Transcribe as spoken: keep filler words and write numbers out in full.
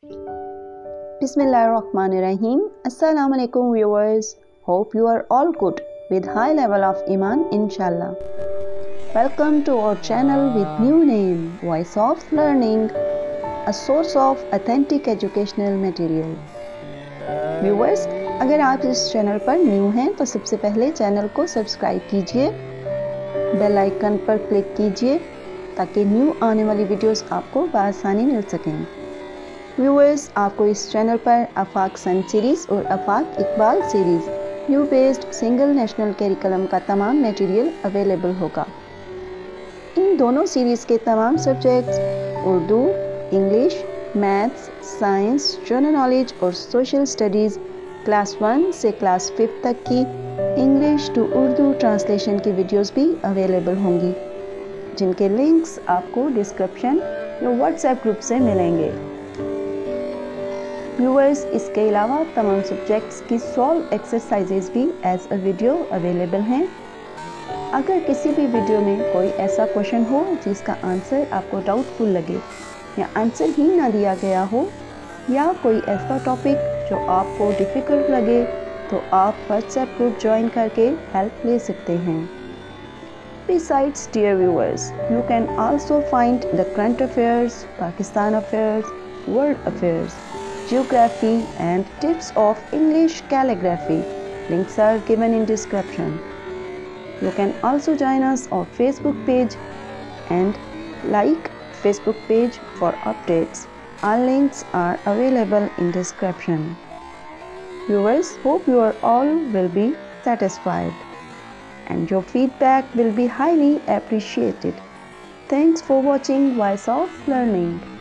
Bismillahirrahmanirrahim. Assalamu alaikum viewers. Hope you are all good with high level of Iman inshallah. Welcome to our channel with new name Voice of Learning, a source of authentic educational material. Viewers, अगर आप इस चैनल पर न्यू हैं तो सबसे पहले चैनल को सब्सक्राइब कीजिए, बेल आइकन पर क्लिक कीजिए ताकि न्यू आने वाली वीडियोस आपको बआसानी मिल सकें। व्यूअर्स, आपको इस चैनल पर आफाक सन सीरीज़ और Afaq Iqbal series new based single national curriculum का तमाम मटेरियल अवेलेबल होगा। इन दोनों सीरीज़ के तमाम subjects Urdu, English, maths, science, general knowledge और सोशल स्टडीज़ क्लास वन से क्लास फिफ्थ तक की इंग्लिश टू उर्दू ट्रांसलेशन की वीडियोस भी अवेलेबल होंगी, जिनके लिंक्स आपको डिस्क्रिप्शन या व्हाट्सएप ग्रुप से मिलेंगे। व्यूअर्स, इसके अलावा तमाम सब्जेक्ट्स की सॉल्व एक्सरसाइजेज भी एज अ वीडियो अवेलेबल हैं। अगर किसी भी वीडियो में कोई ऐसा क्वेश्चन हो जिसका आंसर आपको डाउटफुल लगे या आंसर ही ना दिया गया हो, या कोई ऐसा टॉपिक जो आपको डिफ़िकल्ट लगे, तो आप व्हाट्सएप ग्रुप ज्वाइन करके हेल्प ले सकते हैं। Besides, dear viewers, you can also find the current affairs, Pakistan affairs, world affairs, geography and tips of English calligraphy. Links are given in description. You can also join us on Facebook page and like Facebook page for updates. All links are available in description. Viewers, hope you are all will be satisfied and your feedback will be highly appreciated. Thanks for watching Voice of Learning.